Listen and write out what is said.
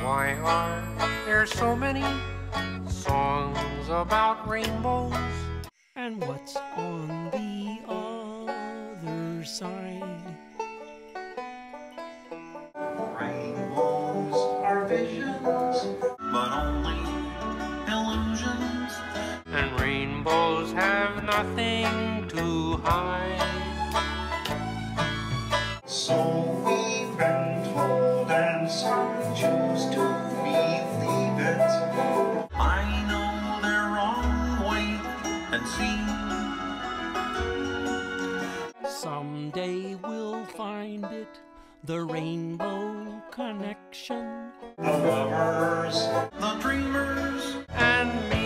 Why are there so many songs about rainbows? And what's on the other side? Rainbows are visions, but only illusions. And rainbows have nothing to hide. So we've been told, and some choose to believe it. I know they're wrong, wait and see. Someday we'll find it, the rainbow connection. The lovers, the dreamers, And me.